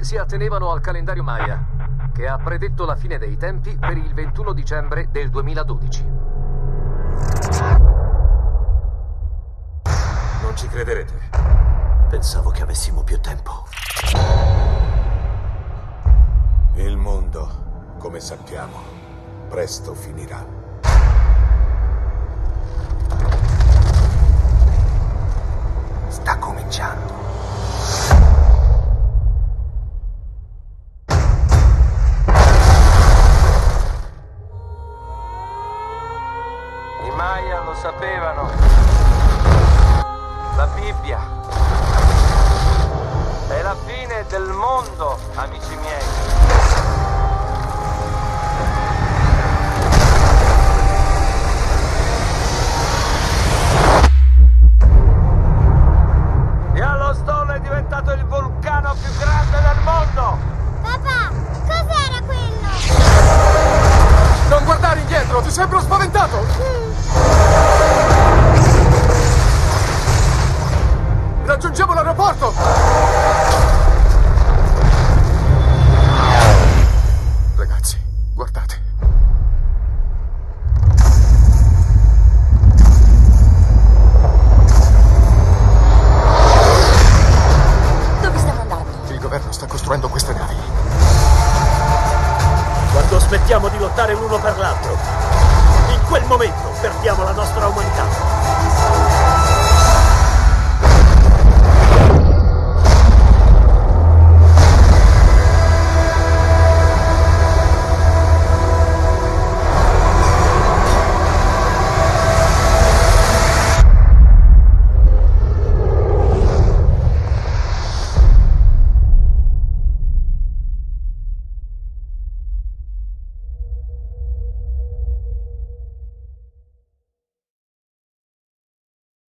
si attenevano al calendario Maya, che ha predetto la fine dei tempi per il 21 dicembre del 2012. Non ci crederete. Pensavo che avessimo più tempo. Il mondo, come sappiamo, presto finirà. Sta cominciando. I Maya lo sapevano. La Bibbia. È la fine del mondo, amici miei. Yellowstone è diventato il vulcano più grande del mondo! Papà, cos'era quello? Non guardare indietro, ti sembro spaventato! Raggiungiamo l'aeroporto! Ragazzi, guardate. Dove stiamo andando? Il governo sta costruendo queste navi. Quando smettiamo di lottare l'uno per l'altro, in quel momento perdiamo la nostra umanità.